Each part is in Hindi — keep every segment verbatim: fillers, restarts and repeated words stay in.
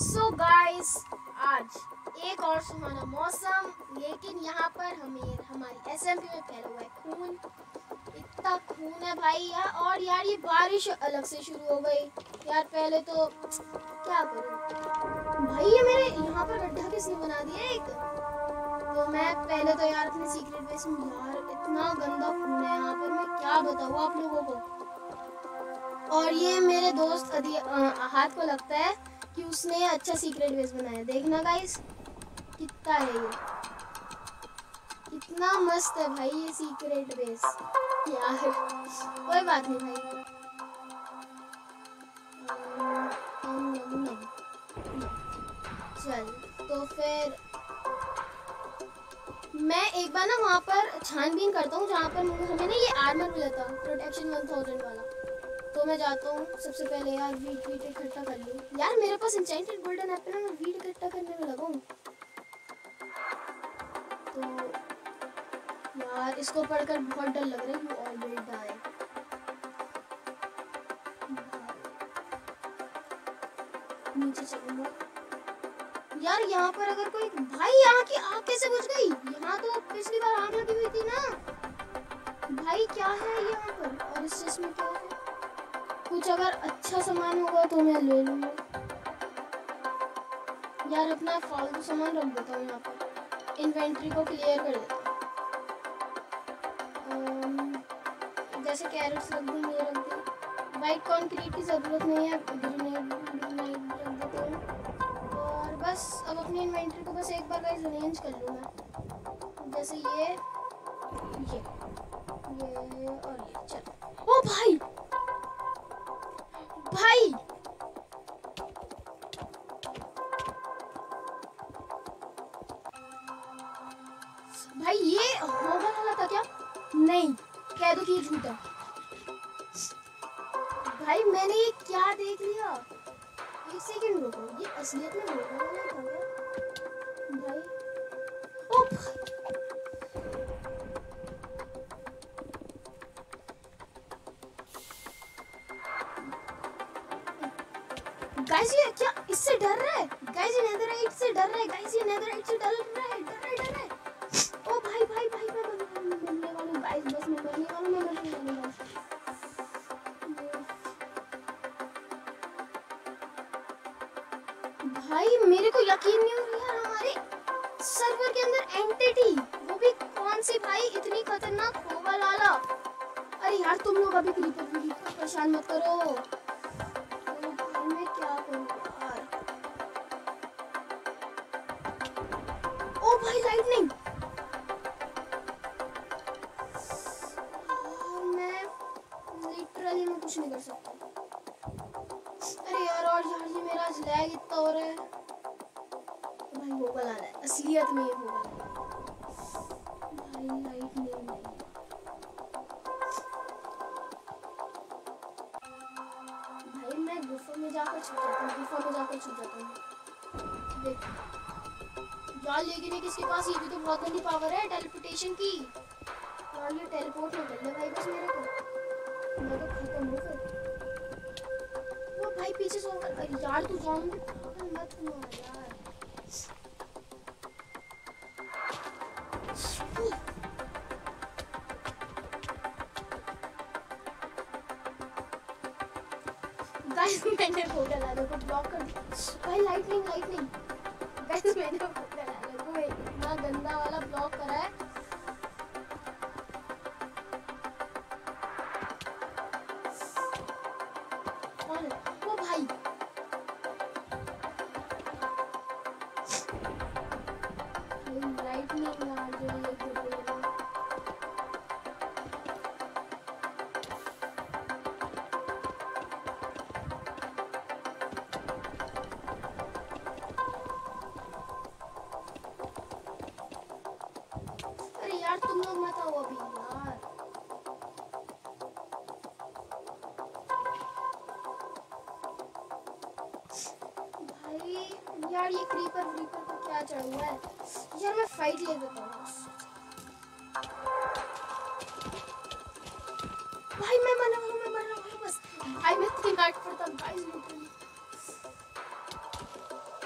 सो गाइस, आज एक और सुहाना मौसम, लेकिन यहाँ पर हमें हमारी एसएमपी में फैला हुआ है खून। इतना खून है भाई यार। और यार ये बारिश अलग से शुरू हो गई यार। पहले तो क्या करूँ भाई, ये मेरे यहाँ पर गड्ढा किसने बना दिया एक। तो मैं पहले तो यार अपने सीक्रेट बेस में, यार इतना गंदा खून है यहाँ पर, मैं क्या बताऊँ आप लोगों को। और ये मेरे दोस्त हाथ को लगता है कि उसने अच्छा सीक्रेट बेस बनाया। देखना गाइस कितना है ये, कितना मस्त है भाई ये सीक्रेट बेस यार। कोई बात नहीं भाई। चल तो फिर मैं एक बार ना वहाँ पर छानबीन करता हूँ जहाँ पर हमें ना ये आर्मर मिला था, प्रोटेक्शन वन थाउजेंड वाला। तो मैं जाता हूँ सबसे पहले यार वीट वीट इकट्ठा कर लूँ। यार मेरे पास एन्चेंटेड गोल्डन एप्पल है, मैं वीट इकट्ठा करने में लगा हूँ। तो यार इसको पढ़कर बहुत डर लग रहा है। You already die. नीचे चलूंगा यार। यहाँ पर अगर कोई भाई, यहाँ की आग कैसे बुझ गई? यहाँ तो पिछली बार आग लगी हुई थी ना भाई। क्या है यहाँ पर? और इस चीज में क्या है? कुछ अगर अच्छा सामान होगा तो मैं ले लूंगा यार। अपना फालतू सामान रख देता हूँ यहाँ पर, इन्वेंट्री को क्लियर कर देता हूँ। जैसे कैरेट्स रख दूँ, ये रख दूँ। वाइट कंक्रीट की जरूरत नहीं है, ग्रेनेड ग्रेनेड रख देता हूँ। और बस अब अपनी इन्वेंट्री को बस एक बार गाइस अरेंज कर लूँ मैं। जैसे ये ये ये और ये। चलो ओ भाई भाई भाई ये होगा वाला था क्या? नहीं, कह दो कि ये झूठा। भाई मैंने ये क्या देख लिया। एक सेकंड रुको, ये असलियत में होगा वाला था क्या भाई? ओ भाई गाइस, ये क्या इससे डर रहा है? गाइस ये नेदरराइट से डर रहा है। गाइस ये नेदरराइट से डर रहा है, डर रहा है, डर रहा है। ओ भाई भाई भाई मैं मरने वाला हूँ गाइस। बस मैं मरने वाला हूँ, मैं मरने वाला हूँ। भाई मेरे को यकीन नहीं हो रहा यार, हमारे सर्वर के अंदर एंटिटी, वो भी कौन सी भाई, इतनी खतरनाक होगा लाला। अरे यार तुम लोग अभी क्रीपर क्रीपर परेशान मत करो। मैं क्या करूं यार? ओ भाई लाइटनिंग। मैं लिटरली मैं कुछ नहीं कर सकता। अरे यार, और यार ये मेरा लैग इतना हो रहा है। तो भाई होगा लाला है, असलियत में ये होगा भाई। लाइटनिंग नहीं, भाई मैं गुफा में जाकर छुप जाता हूँ, गुफा में जाकर छुप जाता हूँ। देख यार, लेकिन ये किसके पास, ये भी तो बहुत गंदी पावर है टेलीपोर्टेशन की। यार ये टेलीपोर्ट ना कर ले भाई बस मेरे को, मैं तो खत्म हो फिर। वो भाई पीछे सो कर यार, तू ज़ॉम्बी पागल मत हुआ यार। गाइस मैंने होटल वालों को ब्लॉक कर दिया भाई। लाइटनिंग लाइटनिंग गाइस, मैंने होटल वालों को इतना गंदा वाला ब्लॉक करा है। कौन है वो भाई? लाइटनिंग यार जो ये यार, तुम लोग मत आओ अभी यार। भाई यार ये क्रीपर क्रीपर को क्या चढ़ा हुआ है यार? मैं फाइट ले लेता हूँ भाई। मैं मरने वाला हूँ, मैं मरने वाला हूँ बस भाई। मैं तीन आठ पड़ता गाइस लिटरली।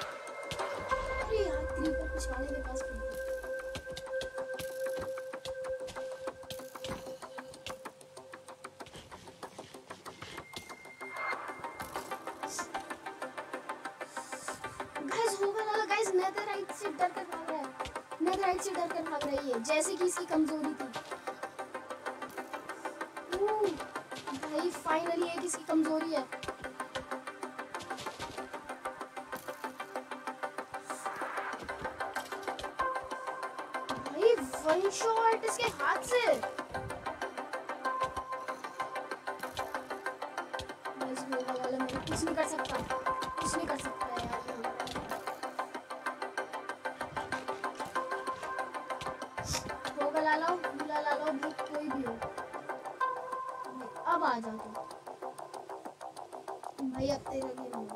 पुलिस वाले के पास खेलते हैं। गाइस होगा ना गाइस, नेदरराइट से डर कर भाग रहा है, नेदरराइट से डर कर भाग रही है जैसे कि इसकी कमजोरी थी। भाई फाइनली एक इसकी कमजोरी है। भाई वन शॉट इसके हाथ से। बस होगा वाला, मैं कुछ नहीं कर सकता, कुछ नहीं कर सकता यार। होगा ला लो, बुला ला लो, भूत कोई भी हो। अब आ जाओ तुम भाई, अब तेरा गेम होगा।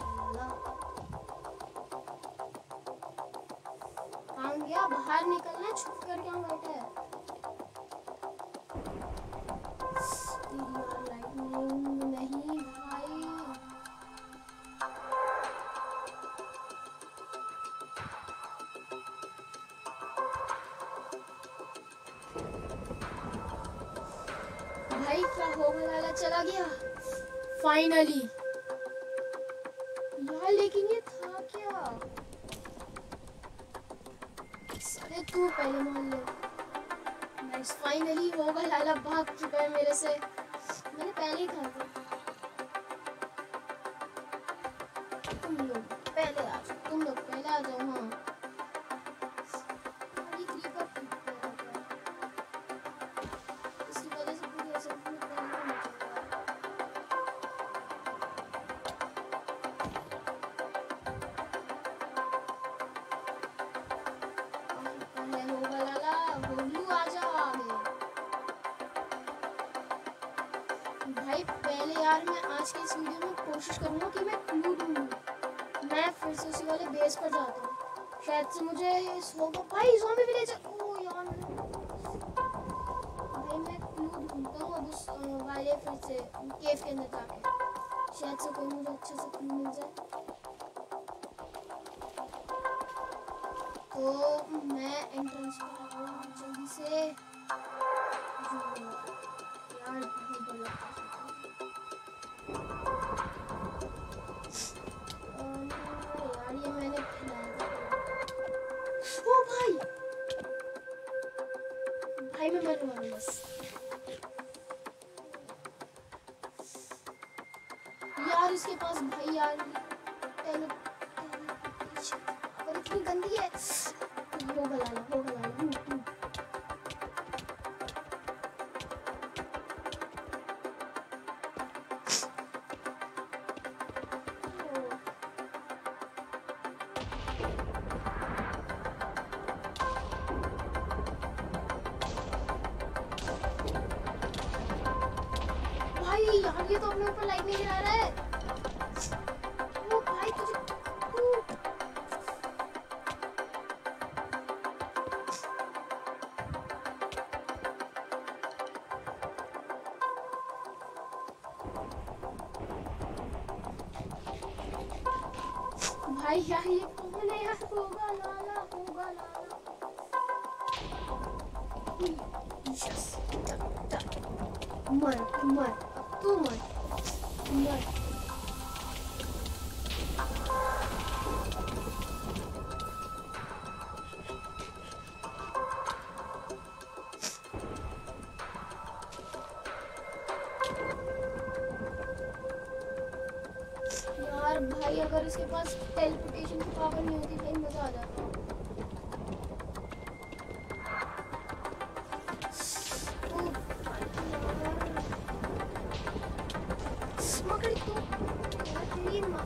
कहाँ गया? बाहर निकलना, छुप कर क्या बैठा है? लाइटनिंग नहीं भाई। भाई क्या होगा? लाला चला गया फाइनली यार, लेकिन ये था क्या? अरे तू पहले मान ले। गाइस फाइनली होगा लाला भाग चुका है मेरे से, मैंने पहले ही कहा था। तुम लोग पहले आ जाओ, तुम लोग पहले आ जाओ। हाँ ये क्रीपर इसकी वजह से पूरी ऐसे पूरी भाई पहले यार मैं आज की इस वीडियो में कोशिश करूंगा कि मैं क्लू ढूंढूं। मैं फिर से उसी वाले बेस पर जाता हूँ, शायद से मुझे होगा। भाई ज़ॉम्बी विलेजर, ओह यार भाई मैं क्लू ढूंढता हूँ अब उस वाले फिर से केव के अंदर जाके, शायद से कोई मुझे अच्छा सा क्लू मिल जाए। तो मैं एंट्रेंस पर आ रहा हूँ जल्दी से यार। यार ये मैंने ओ भाई भाई मैं मरने वाला हूँ बस यार। इसके पास भाई यार टेलो पर इतनी गंदी है। वो गला लो, वो गला लो। भाई यार ये तो अपने ऊपर लाइट नहीं गिरा रहा है। ओ भाई तुझे भाई यार ये कौन है यार? होगा लाला, होगा लाला। यस मर मर तू मर मर। यार भाई अगर इसके पास टेलीपोर्टेशन की पावर नहीं होती भाई मजा आ जाता। मकड़ी तो तेरी माँ।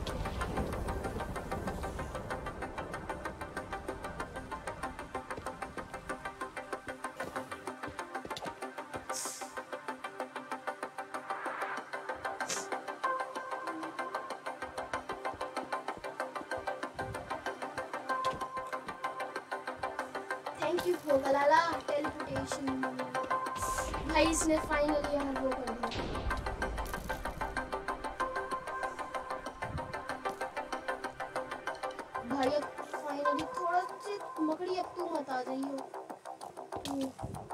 थैंक यू होगा लाला टेलीपोर्टेशन। भाई इसने फाइनली यार वो कर दिया। भाई अब फाइनली थोड़ा से मकड़ी अब तू मत आ जाइयो।